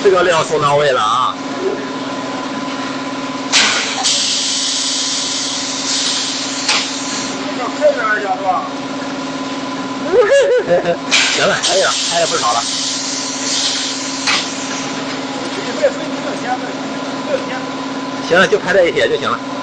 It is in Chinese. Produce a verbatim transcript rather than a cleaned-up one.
这个料送到位了啊！ 要开点一下是吧？ 行了，可以了，拍的不少了。行了，就拍这一些就行了。